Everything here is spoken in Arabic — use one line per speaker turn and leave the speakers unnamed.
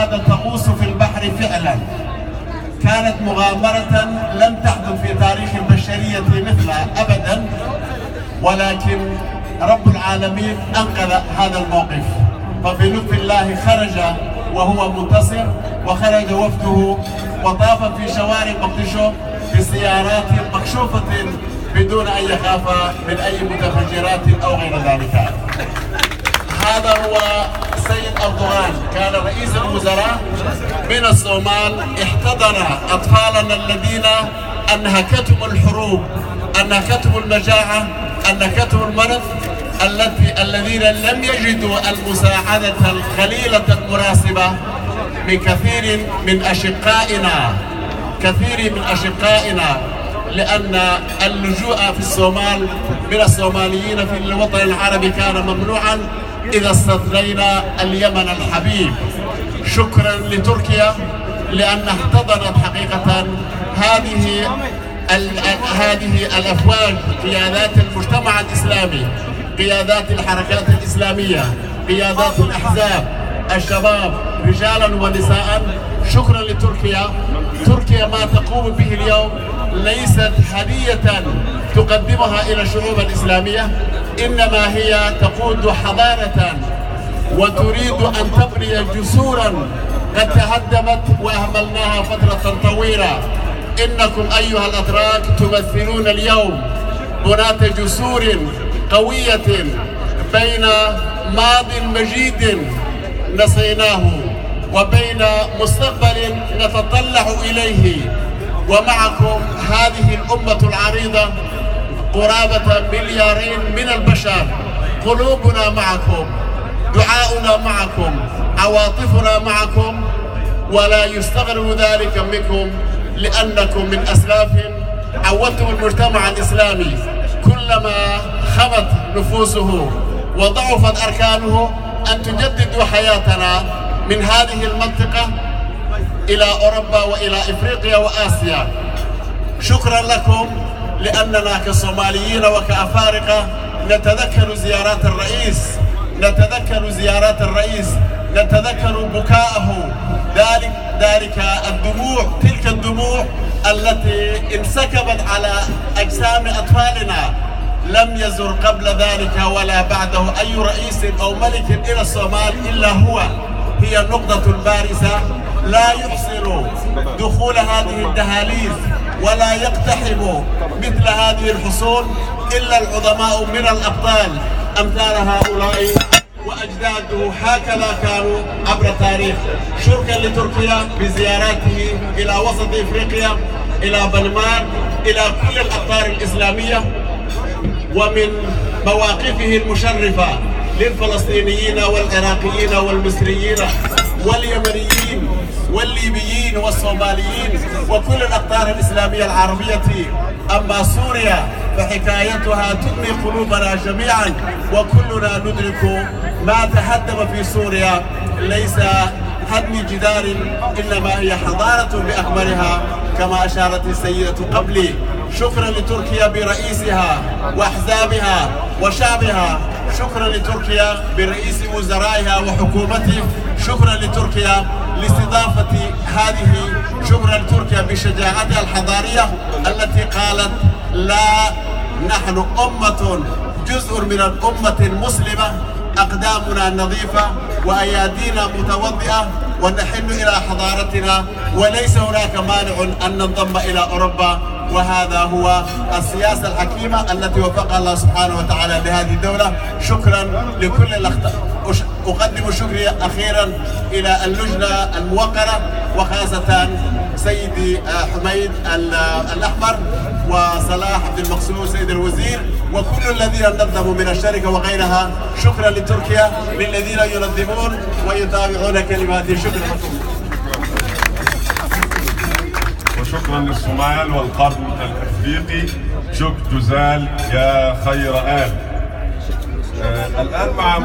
القلادة تغوص في البحر فعلا. كانت مغامرة لم تحدث في تاريخ البشرية مثلها أبدا، ولكن رب العالمين أنقذ هذا الموقف، فبلطف الله خرج وهو منتصر، وخرج وفده وطاف في شوارع مقدشو بسيارات مكشوفة بدون أن يخاف من أي متفجرات أو غير ذلك. هذا هو السيد أردوغان، كان رئيس الوزراء من الصومال، احتضن أطفالنا الذين أنهكتهم الحروب، أنهكتهم المجاعة، أنهكتهم المرض، الذين لم يجدوا المساعدة القليلة المناسبة من كثير من أشقائنا، لأن اللجوء في الصومال من الصوماليين في الوطن العربي كان ممنوعا إذا استثنينا اليمن الحبيب. شكرا لتركيا لأن احتضنت حقيقة هذه الأفواج، قيادات المجتمع الإسلامي، قيادات الحركات الإسلامية، قيادات الأحزاب، الشباب رجالا ونساء. شكرا لتركيا. تركيا ما تقوم به اليوم ليست هدية تقدمها إلى الشعوب الإسلامية، إنما هي تقود حضارة وتريد أن تبني جسورا قد تهدمت وأهملناها فترة طويلة. إنكم أيها الأتراك تمثلون اليوم بناة جسور قوية بين ماض مجيد نسيناه وبين مستقبل نتطلع إليه. ومعكم هذه الأمة العريضة، قرابة 2 مليار من البشر، قلوبنا معكم، دعاؤنا معكم، عواطفنا معكم، ولا يستغرب ذلك منكم لأنكم من أسلاف عودتم المجتمع الإسلامي كلما خمت نفوسه وضعفت أركانه أن تجددوا حياتنا من هذه المنطقة إلى أوروبا وإلى إفريقيا وآسيا. شكرا لكم، لأننا كصوماليين وكأفارقة نتذكر زيارات الرئيس، نتذكر بكاءه، ذلك الدموع، تلك الدموع التي انسكبت على أجسام أطفالنا. لم يزر قبل ذلك ولا بعده أي رئيس أو ملك إلى الصومال إلا هو. هي النقطة البارزة، لا يحسن دخول هذه الدهاليز ولا يقتحم مثل هذه الحصون إلا العظماء من الأبطال أمثال هؤلاء وأجداده، هكذا كانوا عبر التاريخ. شكرا لتركيا بزياراته إلى وسط إفريقيا، إلى بلمان، إلى كل الأقطار الإسلامية، ومن مواقفه المشرفة للفلسطينيين والعراقيين والمصريين واليمنيين والليبيين والصوماليين وكل الأقطار الإسلامية العربية. أما سوريا فحكايتها تدمي قلوبنا جميعا، وكلنا ندرك ما تهدم في سوريا ليس هدم جدار، إنما هي حضارة بأكملها كما أشارت السيدة قبلي. شكرا لتركيا برئيسها وأحزابها وشعبها، شكرا لتركيا برئيس وزرائها وحكومته، شكرا لتركيا لاستضافة هذه، شكرا لتركيا بشجاعتها الحضارية التي قالت لا، نحن أمة، جزء من الأمة المسلمة، أقدامنا نظيفة وأيادينا متوضئة ونحن إلى حضارتنا، وليس هناك مانع أن ننضم إلى أوروبا. وهذا هو السياسة الحكيمة التي وفقها الله سبحانه وتعالى لهذه الدولة. شكرا لكل أقدم شكري أخيرا إلى اللجنة الموقرة، وخاصة سيدي حميد الأحمر وصلاح عبد المقصود سيد الوزير وكل الذين نظموا من الشركة وغيرها. شكرا لتركيا للذين ينظمون ويتابعون كلماتي. شكرا لكم.
وشكرا للصومال والقرن الافريقي. شك جزال يا خير آل. الآن مع